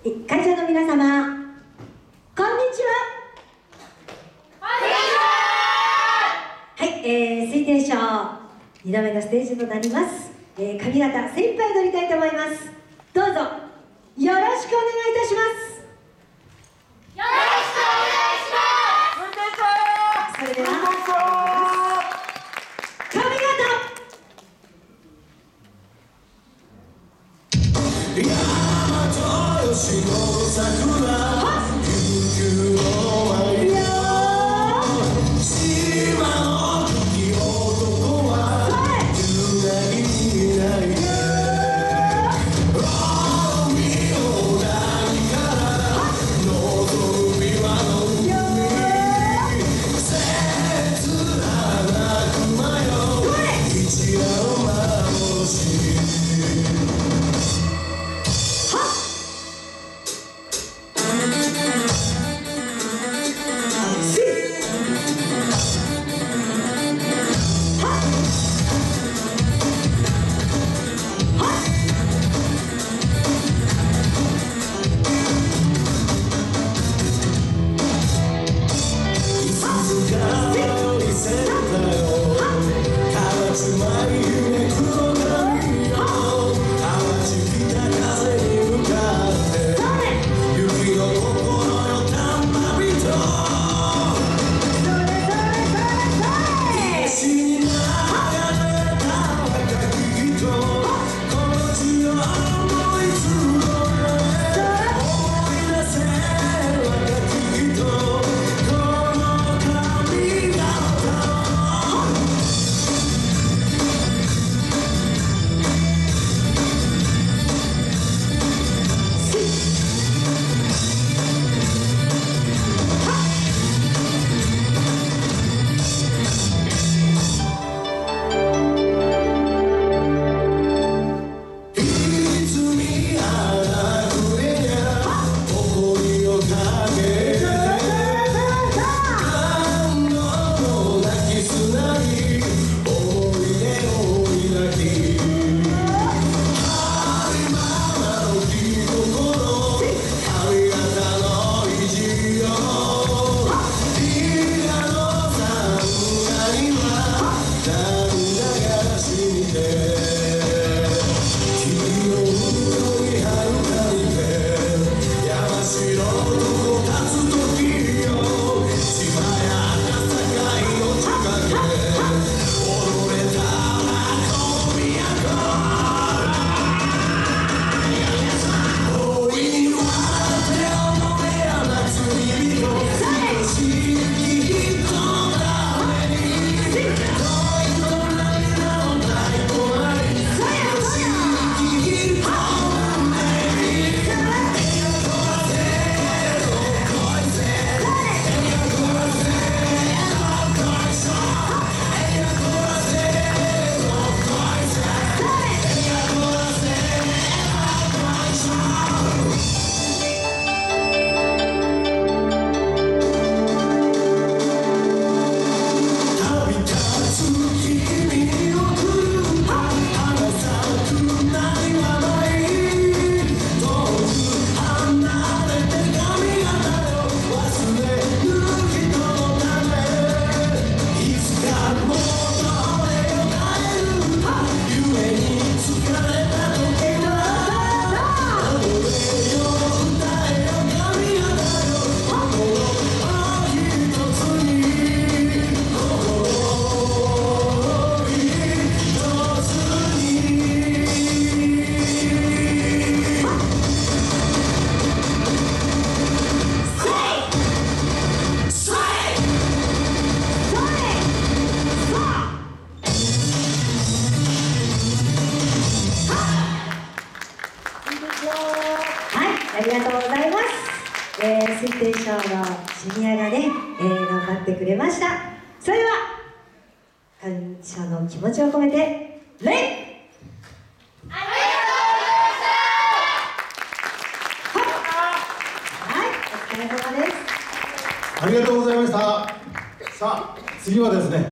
会場の皆様、こんにちは。はい、推定賞2度目のステージとなります。髪型精一杯踊りたいと思います。どうぞよろしくお願いいたします。 よろしくお願いします。 それでは髪型ありがとうございます。推定賞のジュニアがね、頑張ってくれました。それでは感謝の気持ちを込めて礼。 ありがとうございました。 はい、お疲れ様です。 ありがとうございました。さあ次はですね